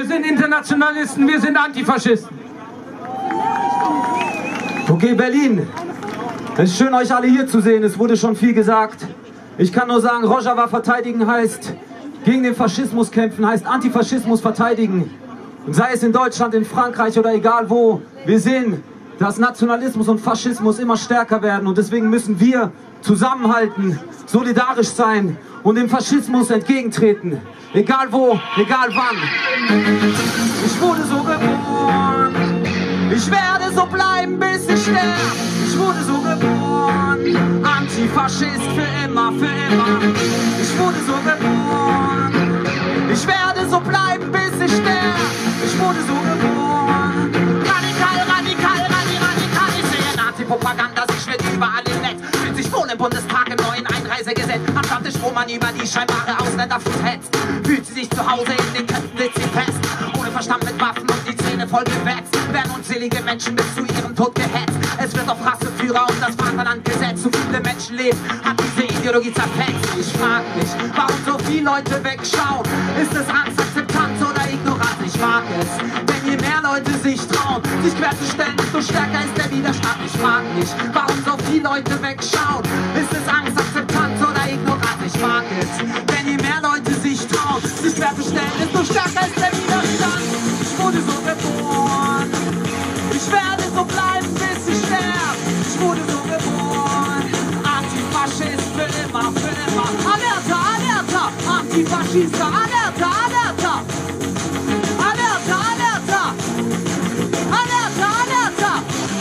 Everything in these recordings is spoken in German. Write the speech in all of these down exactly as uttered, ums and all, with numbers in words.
Wir sind Internationalisten, wir sind Antifaschisten. Okay, Berlin. Es ist schön, euch alle hier zu sehen. Es wurde schon viel gesagt. Ich kann nur sagen, Rojava verteidigen heißt gegen den Faschismus kämpfen, heißt Antifaschismus verteidigen. Und sei es in Deutschland, in Frankreich oder egal wo, wir sehen, dass Nationalismus und Faschismus immer stärker werden. Und deswegen müssen wir zusammenhalten, solidarisch sein und dem Faschismus entgegentreten. Egal wo, egal wann. Ich wurde so geboren, ich werde so bleiben, bis ich sterbe. Ich wurde so geboren, Antifaschist für immer, für immer. Ich wurde so geboren, ich werde so bleiben, bis ich sterbe. Ich wurde so geboren, radikal, radikal, radikal, radikal. Ich sehe Nazi-Propaganda, sich wird überall im Netz. Fühlt sich wohl im Bundestag im neuen Einreisegesetz. Am Stammtisch, wo man über die scheinbare Ausländerflut hetzt. Fühlt sie sich zu Hause, in den Köpfen sitzt sie fest. Ohne Verstand mit Waffen und die Zähne voll gewetzt. Werden unzählige Menschen bis zu ihrem Tod gehetzt. Es wird auf Rasseführer und das Vaterland gesetzt. So viele Menschen leben, hat diese Ideologie zerfetzt. Ich frag mich, warum so viele Leute wegschauen. Ist es Angst, Akzeptanz oder Ignoranz? Ich mag es, wenn je mehr Leute sich trauen, sich querzustellen, desto stärker ist der Widerstand. Ich frag mich, warum so viele Leute wegschauen. Ist es Angst, Akzeptanz oder Ignoranz? Ich mag es, wenn je mehr Leute sich trauen, sich querzustellen, desto stärker ist der Widerstand. Ich wurde so geboren, ich werde so bleiben, bis ich sterbe. Ich wurde so geboren, Antifaschist für immer, für immer. Alerta, Alerta, Antifaschista, Alerta, Alerta. Alerta, Alerta. Alerta, Alerta.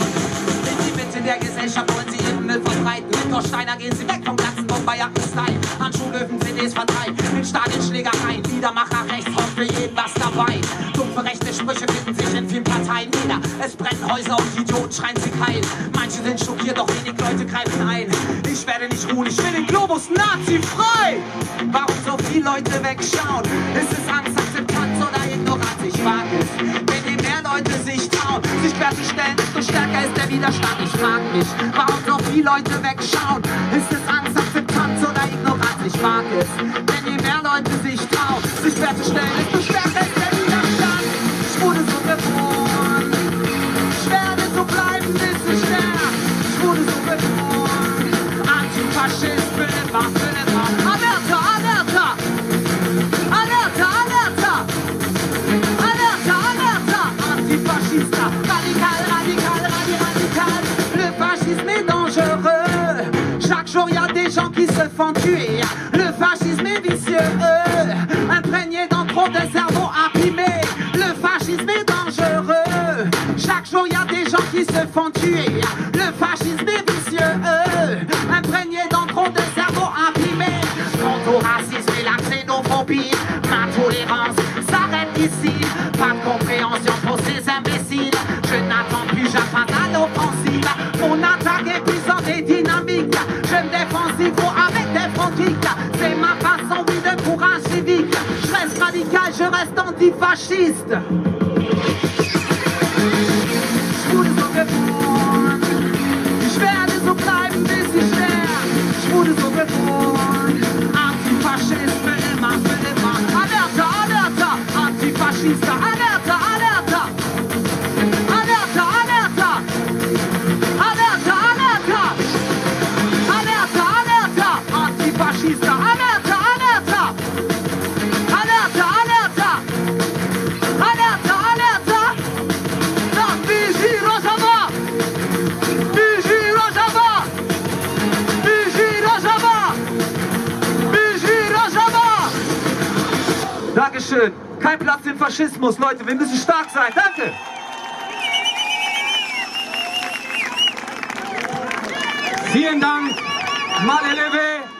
In die Mitte der Gesellschaft wollen sie ihren Müll verbreiten. Mit Torsteiner gehen sie weg vom ganzen Bomberjacken-Style. An Schulhöfen C Ds verteilt, in Stadien Schlägereien. Liedermacher rechts, kommt für jeden was dabei. Dumpfe rechte Sprüche finden sich in vielen Parteien wieder. Es brennen Häuser und Idioten schreien sich heil. Manche sind schockiert, doch wenig Leute greifen ein. Ich werde nicht ruhen, ich will den Globus nazi-frei. Warum so viele Leute wegschauen? Ist es Angst, Akzeptanz oder Ignoranz? Ich frag es, wenn je mehr Leute sich trauen, sich querzustellen, desto stärker ist der Widerstand. Ich frag mich, warum so viele Leute wegschauen? Ist es Angst, Akzeptanz oder Ignoranz? Ich frag es, wenn je mehr Leute sich trauen, sich querzustellen, desto stärker ist der Widerstand. Ich wurde so geboren, ich werde so bleiben, bis ich sterbe. Ich wurde so geboren, Antifaschist für immer, für immer. Alerta, Alerta, Alerta, Alerta, Alerta, Alerta, Antifaschista, radical, radical, radical, radical. Le fascisme est dangereux, chaque jour y a des gens qui se font tuer. Le fascisme est vicieux, imprégné dans trop de cerveaux abîmés. Le fascisme est dangereux, chaque jour y a des gens qui se font tuer. Le fascisme est vicieux, imprégné dans trop de cerveaux abîmés. Quant au racisme et la xénophobie, ma tolérance s'arrête ici. Pas de compréhension pour ces imbéciles, je n'attends plus, j'attends à l'offensive. Mon attaque est puissante et dynamique, je me défends s'il faut avec des frontiques. C'est ma façon, oui, de courage civique. Je reste radical, je reste antifasciste. Ich wurde so geboren, ich werde so bleiben, bis ich sterbe. Ich wurde so geboren, Antifaschist für immer, für immer. Alerta, Alerta, Antifaschista, Alerta, Alerta. Alerta, Alerta. Alerta, Alerta. Alerta, Alerta, Antifaschista, Alerta, Alerta. Alerta, Alerta. Alerta, Alerta. Tak, Vigie Rojava. Vigie Rojava. Vigie Rojava. Vigie Rojava. Dankeschön. Kein Platz im Faschismus, Leute. Wir müssen stark sein. Danke. Vielen Dank, Maleleve.